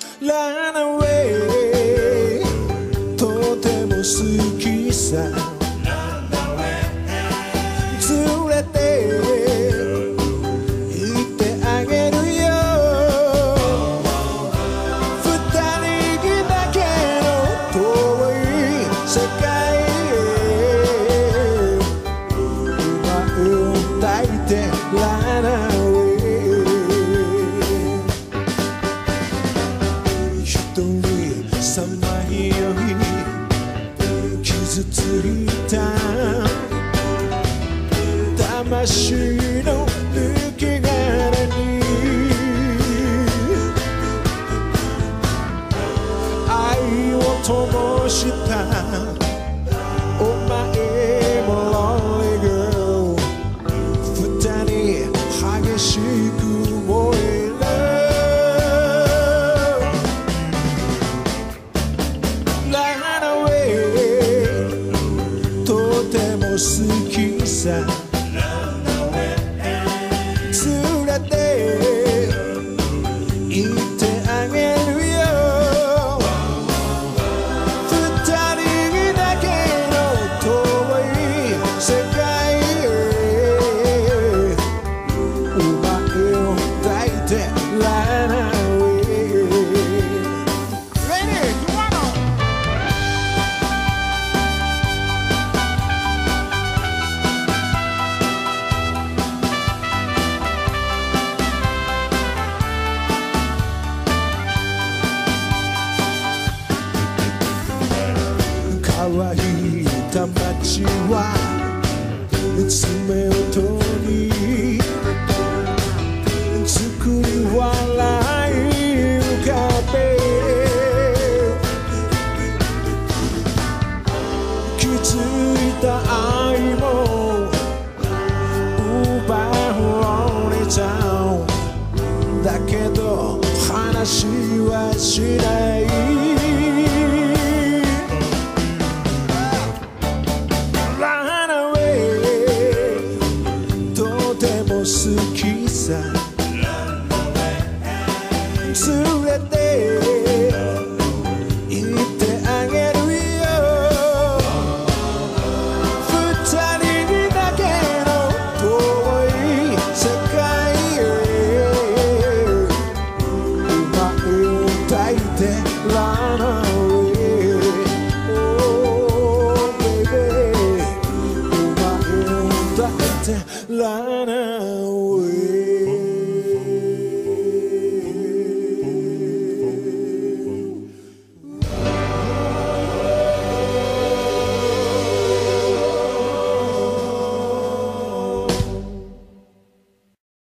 ランナウェイとても好きさ連れて行ってあげるよ二人だけの遠い世界へお前を抱いてランナウェイひとりさまよい傷ついた魂のぬけがらに愛をともしたお前もロンリーgirl二人激しく燃えるランナウェイとても好きさ連れて行ってあげるよ二人だけの遠い世界へお前を抱いてランナウェイ Ready? Come on! 乾いた街は爪をとぎ作り笑い浮かべ気づいた愛も奪うロンリーちゃんだけど話はしない好きさ連